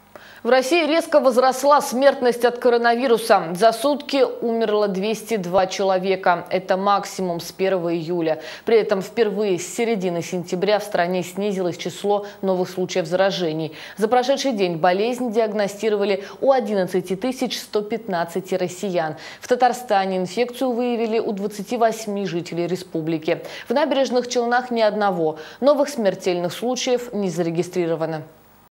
В России резко возросла смертность от коронавируса. За сутки умерло 202 человека. Это максимум с 1 июля. При этом впервые с середины сентября в стране снизилось число новых случаев заражений. За прошедший день болезнь диагностировали у 11 115 россиян. В Татарстане инфекцию выявили у 28 жителей республики. В Набережных Челнах ни одного. Новых смертельных случаев не зарегистрировано.